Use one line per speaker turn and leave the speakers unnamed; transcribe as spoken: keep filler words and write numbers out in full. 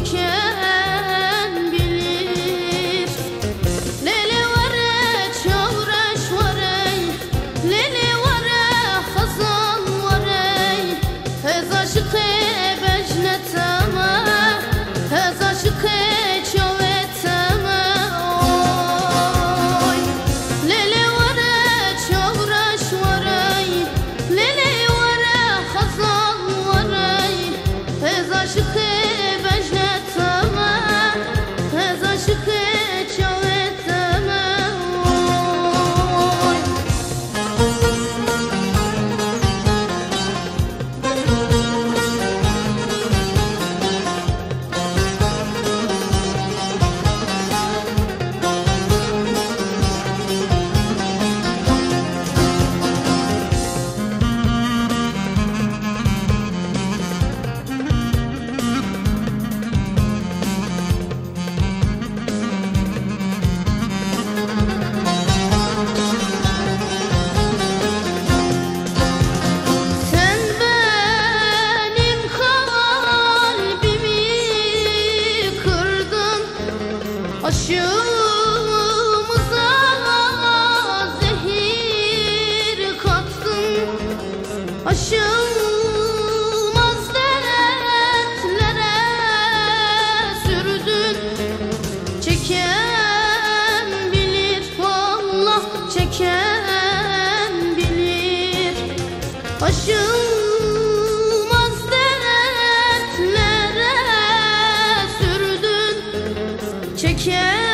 çeken bilir. Lele vare çavraş vare, lele vare hazal vare, hez aşıkı bejneteme, hez aşıkı çaveteme. Oy lele vare çavraş vare, lele vare hazal vare, hez aşıkı bejneteme, hez aşıkı çaveteme. Oy sen benim kalbimi kırdın, aşığımıza zehir kattın, aşılmaz dertlere sürdün. Çeken bilir, vallah çeken bilir. Aşılmaz dertlere sürdün. Çeken